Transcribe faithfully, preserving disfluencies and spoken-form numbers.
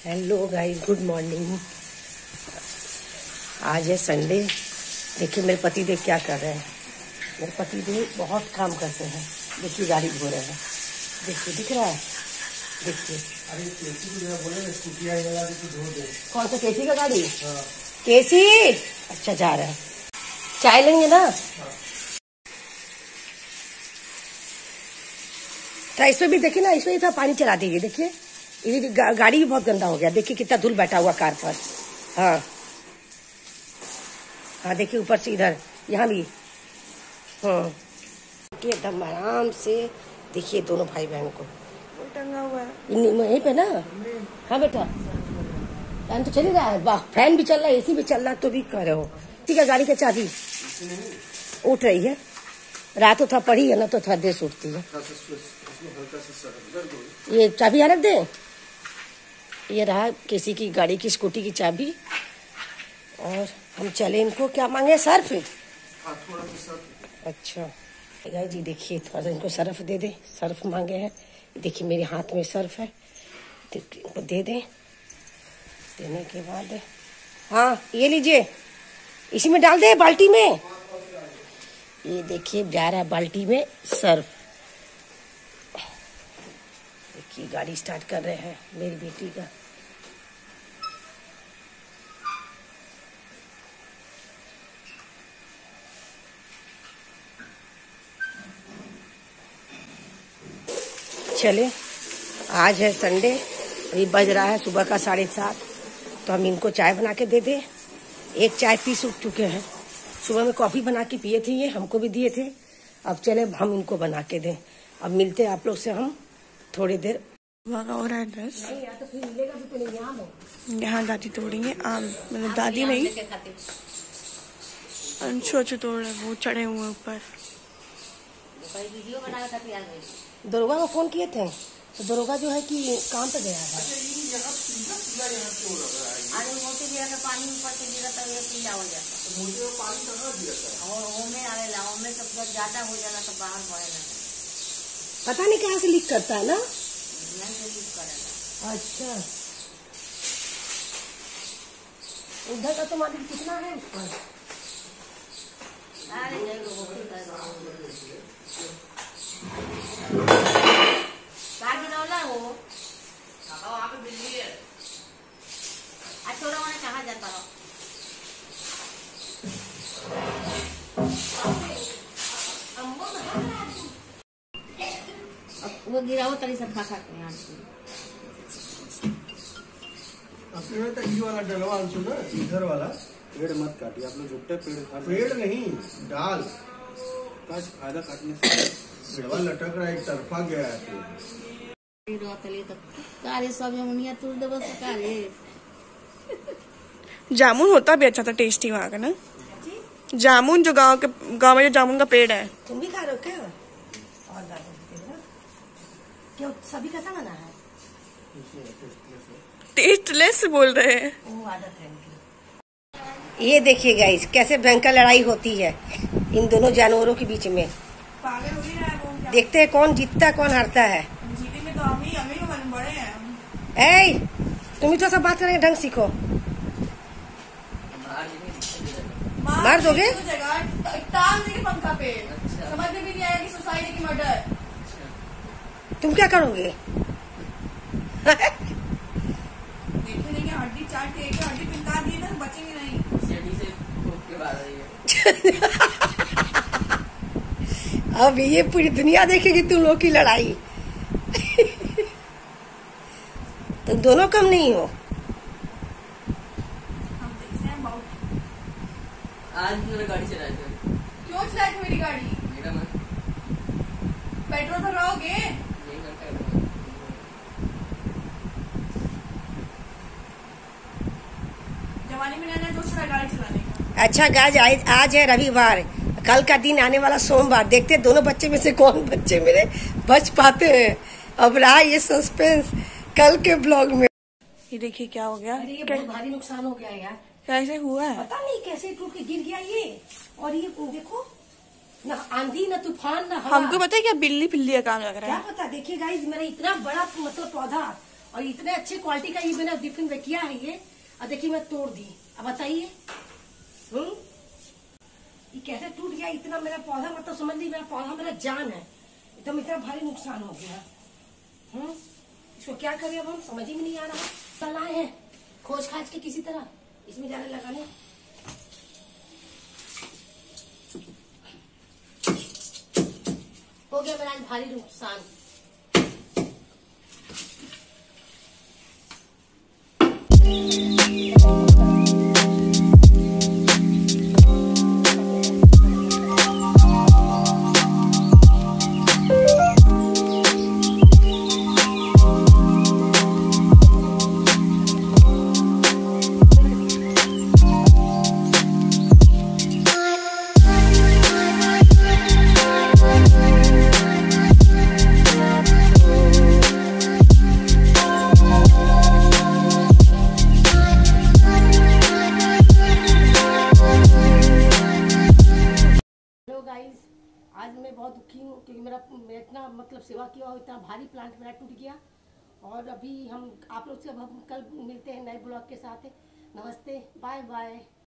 Hello guys, good morning. आज है Sunday. देखिए मेरे पति देव क्या कर रहे हैं। मेरे पति देव बहुत काम करते हैं। देखिए गाड़ी धो रहे हैं। देखिए दिख रहा है। देखिए अरे केसी को जरा बोले ना स्कूटी आई वाला तो धो दे। कौन सा केसी का गाड़ी? हाँ। केसी अच्छा जा रहा है। चाय लेंगे ना? हाँ। तो इसमें भी देखिए ना, इसमें भी पानी चला दीजिए। देखिए ये गा, गाड़ी भी बहुत गंदा हो गया। देखिए कितना धूल बैठा हुआ कार पर। हाँ हाँ देखिए ऊपर से इधर यहाँ भी। हाँ एकदम आराम से देखिए दोनों भाई बहन को टंगा हुआ है यहीं पे ना। हाँ बेटा फैन तो चल ही रहा है। वाह फैन भी चल रहा है, एसी भी चल रहा है, तो भी कह रहे हो। ठीक है गाड़ी का चाबी उठ रही है। रात तो था पड़ी है ना, तो थोड़ा देर से उठती है। ये चाबी यहाँ रख दे। ये रहा किसी की गाड़ी की स्कूटी की चाबी। और हम चले इनको क्या मांगे? सर्फ। अच्छा गाइस जी देखिए थोड़ा सा इनको सर्फ दे दे। सर्फ मांगे हैं। देखिए मेरे हाथ में सर्फ है, इनको दे दें। देने के बाद हाँ ये लीजिए, इसी में डाल दे बाल्टी में। ये देखिए जा रहा है बाल्टी में सर्फ। देखिए गाड़ी स्टार्ट कर रहे हैं मेरी बेटी का। चले आज है संडे। अभी बज रहा है सुबह का साढ़े सात। तो हम इनको चाय बना के दे दे। एक चाय पी सूख चुके हैं। सुबह में कॉफी बना के पिए थे, ये हमको भी दिए थे। अब चले हम इनको बना के दें। अब मिलते हैं आप लोग से हम थोड़ी देर। हो रहा है ड्रेस तो फिर मिलेगा भी तो नहीं। आम है यहाँ दादी तोड़ेंगे आम, मतलब दादी नहीं अंशु अच्छे तोड़ रहे, वो चढ़े हुए ऊपर। दरोगा को फोन किए थे तो दरोगा जो है कि काम पे गया है। अरे मोटे गिरा तो पानी ऊपर से गिरा तो ये पीला हो जाता। मोटे में पानी कहाँ गिरता है? और ओमे आवेला, ओमे सब जब ज्यादा हो जाला तो बाहर पड़ेगा। पता नहीं कहाँ से लीक करता है ना। नहीं से लीक करेगा। अच्छा उधर का तो मालिक कितना है ऊपर? अरे जय लोगों को कार गिरौला हो। वहाँ पे बिल्ली है। आज थोड़ा मैंने कहाँ जाता हो। वो गिरा हो तरी सब खा सकते हैं। अपने में तो ये वाला डलवा अंशु ना, इधर वाला पेड़ मत काटिए आप लोग। झुट्टे पेड़ काट पेड़ नहीं डाल का फायदा काटने से पेड़वा लटक रहा है, एक तरफा गया है पेड़। कारे सब जमुनिया तोड़ दे बस कारे। जामुन होता भी अच्छा था, टेस्टी वहाँ का ना जामुन। जो गांव के गांव में जो जामुन का पेड़ है। तुम भी खा रहे हो क्या? और क्यों सभी कैसा बना है? टेस्टलेस बोल रहे हैं। वो आदत है इनकी। ये देखिए गाइस कैसे भयंकर लड़ाई होती है इन दोनों जानवरों के बीच में। पागल हो ही रहा है वो। देखते हैं कौन जीतता कौन हारता है। जीते में तो हम ही हम ही बड़े हैं। ए तुम ही तो सब बात करेंगे, ढंग सीखो। मार दोगे? टांग देंगे पंखा पे। समझ में भी नहीं आया कि सोसाइटी की मर्डर। तुम क्या करोगे? देखे लेंगे हड्डी चाट के हड्डी पिंका दिए ना, बचेंगे नहीं। अब ये पूरी दुनिया देखेगी तुम लोग की लड़ाई। तुम दोनों कम नहीं हो। हम देखते हैं बहुत। आज मेरी गाड़ी चला दी। क्यों चलाई थी मेरी गाड़ी? मेरा मन पेट्रोल भरवाओगे? नहीं करता है। जवानी में नया जोश रहा गाड़ी चलाने का। अच्छा गाज आज, आज है रविवार। कल का दिन आने वाला सोमवार। देखते हैं दोनों बच्चे में से कौन बच्चे मेरे बच पाते हैं। अब रहा ये सस्पेंस कल के ब्लॉग में। ये देखिए क्या हो गया। अरे ये बहुत भारी नुकसान हो गया यार। कैसे हुआ है पता नहीं कैसे टूट के गिर गया ये। और ये देखो ना आंधी ना तूफान ना हवा। हमको पता है क्या बिल्ली फिल्ली का काम लग रहा क्या है। पता। देखिए गाइस मेरा इतना बड़ा मतलब पौधा और इतने अच्छे क्वालिटी का ये मैंने टिफिन में किया है ये, और देखिए मैं तोड़ दी। अब बताइए हम्म ये कैसे टूट गया इतना। मेरा पौधा मतलब समझ ली, मेरा पौधा मेरा जान है, एकदम इतना भारी नुकसान हो गया। हम्म इसको क्या करें अब हम, समझ ही में नहीं आ रहा। कल आए हैं खोज खाज के किसी तरह इसमें जाने लगाने। हो गया मेरा आज भारी नुकसान। गाइस आज मैं बहुत दुखी हूँ क्योंकि मेरा मैं इतना मतलब सेवा किया और इतना भारी प्लांट मेरा टूट गया। और अभी हम आप लोग से अब हम कल मिलते हैं नए ब्लॉग के साथ। नमस्ते, बाय बाय।